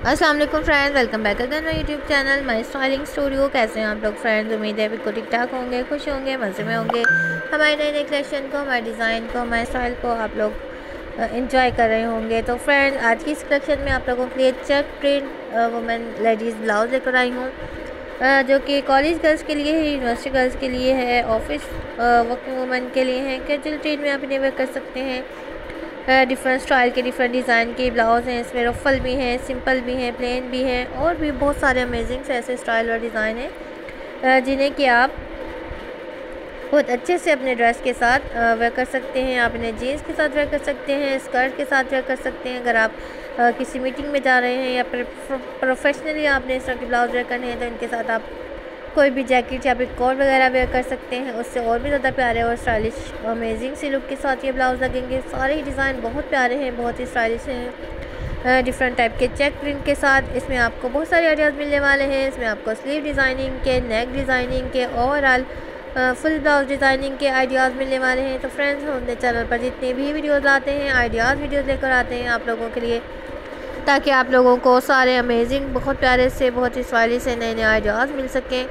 अस्सलाम वालेकुम friends, welcome back again my YouTube channel my styling studio. कैसे हैं आप लोग फ्रेंड्स? उम्मीद है बिल्कुल ठीक ठाक होंगे, खुश होंगे, मज़े में होंगे। हमारे नए नए कलेक्शन को, हमारे डिज़ाइन को, हमारे स्टाइल को आप लोग इंजॉय कर रहे होंगे। तो फ्रेंड्स, आज की इस कलेक्शन में आप लोगों के लिए check print women ladies blouse लेकर आई हूँ, जो कि कॉलेज गर्ल्स के लिए है, यूनिवर्सिटी गर्ल्स के लिए है, ऑफिस वर्किंग वुमेन के लिए है। कैजुअल ट्रेन में आप इन्हें वेयर कर सकते हैं। डिफरेंट स्टाइल के, डिफरेंट डिज़ाइन के ब्लाउज़ हैं। इसमें रफल भी हैं, सिंपल भी हैं, प्लेन भी हैं, और भी बहुत सारे अमेजिंग से ऐसे स्टाइल और डिज़ाइन हैं जिन्हें कि आप बहुत अच्छे से अपने ड्रेस के साथ वेयर कर सकते हैं। आप इन्हें जीन्स के साथ वेयर कर सकते हैं, स्कर्ट के साथ वेयर कर सकते हैं। अगर आप किसी मीटिंग में जा रहे हैं या प्रोफेशनली आपने इस तरह के ब्लाउज वेयर करने हैं तो इनके साथ आप कोई भी जैकेट या फिर कोट वगैरह वेयर कर सकते हैं। उससे और भी ज़्यादा प्यारे और स्टाइलिश अमेजिंग सी लुक के साथ ये ब्लाउज़ लगेंगे। सारे ही डिज़ाइन बहुत प्यारे हैं, बहुत ही स्टाइलिश हैं। डिफरेंट टाइप के चेक प्रिंट के साथ इसमें आपको बहुत सारे आइडियाज़ मिलने वाले हैं। इसमें आपको स्लीव डिज़ाइनिंग के, नेक डिज़ाइनिंग के, ओवरऑल फुल ब्लाउज डिज़ाइनिंग के आइडियाज़ मिलने वाले हैं। तो फ्रेंड्स, हम अपने चैनल पर जितने भी वीडियोज़ आते हैं, आइडियाज़ वीडियोज़ लेकर आते हैं आप लोगों के लिए, ताकि आप लोगों को सारे अमेजिंग, बहुत प्यारे से, बहुत ही स्टाइलिश से नए नए आइडियाज़ मिल सकें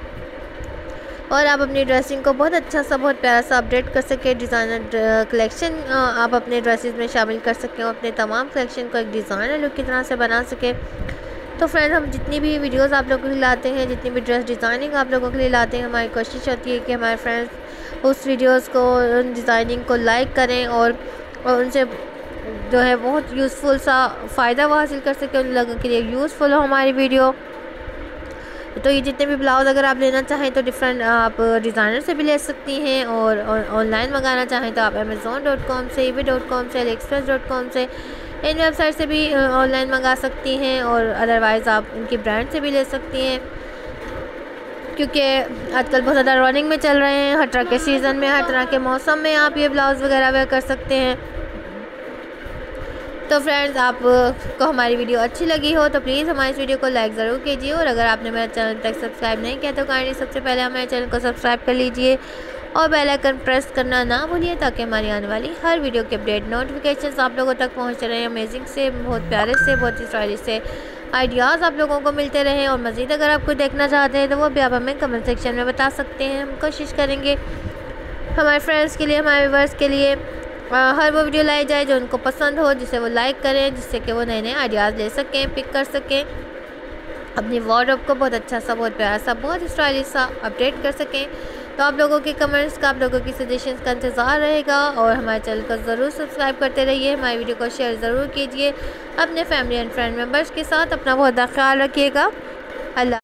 और आप अपनी ड्रेसिंग को बहुत अच्छा सा, बहुत प्यारा सा अपडेट कर सकें। डिज़ाइनर कलेक्शन आप अपने ड्रेसेस में शामिल कर सकें और अपने तमाम कलेक्शन को एक डिज़ाइनर लुक की तरह से बना सकें। तो फ्रेंड, हम जितनी भी वीडियोस आप लोगों के लिए लाते हैं, जितनी भी ड्रेस डिज़ाइनिंग आप लोगों के लिए लाते हैं, हमारी कोशिश होती है कि हमारे फ्रेंड्स उस वीडियोस को, उन डिज़ाइनिंग को लाइक करें और उनसे जो है बहुत यूज़फुल सा फ़ायदा वो हासिल कर सकें, उन लोगों के लिए यूज़फुल हो हमारी वीडियो। तो ये जितने भी ब्लाउज़ अगर आप लेना चाहें तो डिफरेंट आप डिज़ाइनर से भी ले सकती हैं, और ऑनलाइन मंगाना चाहें तो आप amazon.com से, eBay.com से, AliExpress.com से, इन वेबसाइट से भी ऑनलाइन मंगा सकती हैं, और अदरवाइज़ आप उनकी ब्रांड से भी ले सकती हैं, क्योंकि आजकल बहुत ज़्यादा रनिंग में चल रहे हैं। हर तरह के सीज़न में, हर तरह के मौसम में आप ये ब्लाउज़ वगैरह वेयर कर सकते हैं। तो फ्रेंड्स, आप को हमारी वीडियो अच्छी लगी हो तो प्लीज़ हमारी इस वीडियो को लाइक ज़रूर कीजिए, और अगर आपने मेरा चैनल तक सब्सक्राइब नहीं किया तो काइंडली सबसे पहले हमारे चैनल को सब्सक्राइब कर लीजिए और बेल आइकन प्रेस करना ना भूलिए, ताकि हमारी आने वाली हर वीडियो के अपडेट नोटिफिकेशन आप लोगों तक पहुँचते रहें। अमेजिंग से, बहुत प्यारे से, बहुत ही स्टाइलिश से आइडियाज़ आप लोगों को मिलते रहें। और मज़ीद अगर आप कुछ देखना चाहते हैं तो वो भी आप हमें कमेंट सेक्शन में बता सकते हैं। हम कोशिश करेंगे हमारे फ्रेंड्स के लिए, हमारे व्यूअर्स के लिए हर वो वीडियो लाई जाए जो उनको पसंद हो, जिसे वो लाइक करें, जिससे कि वो नए नए आइडियाज़ ले सकें, पिक कर सकें, अपनी वार्डरोब को बहुत अच्छा सा, बहुत प्यारा सा, बहुत स्टाइलिश सा अपडेट कर सकें। तो आप लोगों के कमेंट्स का, आप लोगों की सजेशंस का इंतज़ार रहेगा, और हमारे चैनल को ज़रूर सब्सक्राइब करते रहिए। हमारी वीडियो को शेयर ज़रूर कीजिए अपने फैमिली एंड फ्रेंड मेम्बर्स के साथ। अपना बहुत ख्याल रखिएगा। अल्लाह।